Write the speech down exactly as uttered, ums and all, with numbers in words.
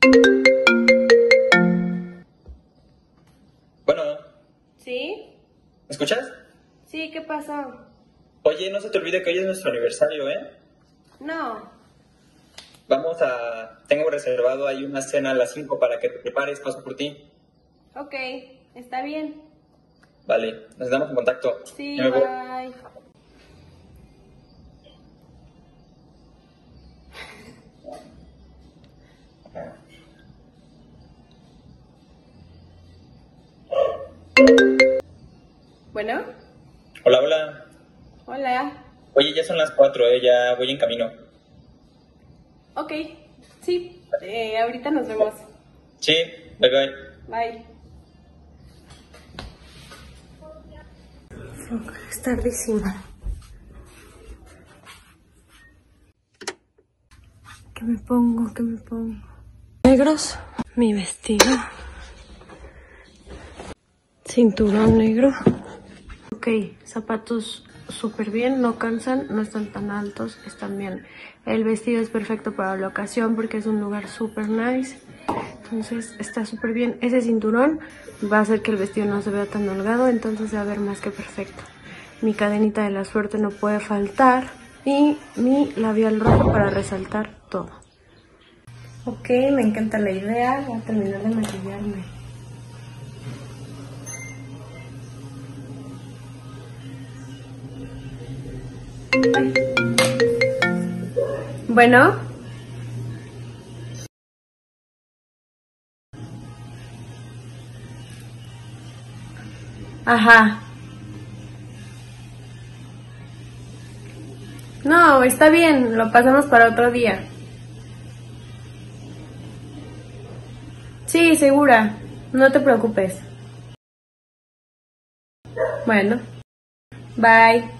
Bueno, ¿Sí? ¿me escuchas? Sí, ¿qué pasó? Oye, no se te olvide que hoy es nuestro aniversario, ¿eh? No. Vamos a... Tengo reservado ahí una cena a las cinco para que te prepares, paso por ti. Ok, está bien. Vale, nos damos en contacto. Sí, Ya me voy. bye. Bueno, Hola, hola. hola. Oye, ya son las cuatro, ¿eh? Ya voy en camino. Ok, sí, eh, ahorita nos vemos. Sí, bye bye. Bye. Es tardísima. ¿Qué me pongo? ¿Qué me pongo? Negros, mi vestido. Cinturón negro. Ok, zapatos súper bien, no cansan, no están tan altos, están bien. El vestido es perfecto para la ocasión porque es un lugar súper nice. Entonces está súper bien. Ese cinturón va a hacer que el vestido no se vea tan holgado, entonces se va a ver más que perfecto. Mi cadenita de la suerte no puede faltar y mi labial rojo para resaltar todo. Ok, me encanta la idea. Voy a terminar de maquillarme. Ay. Bueno. Ajá. No, está bien, lo pasamos para otro día. Sí, segura, no te preocupes. Bueno, bye.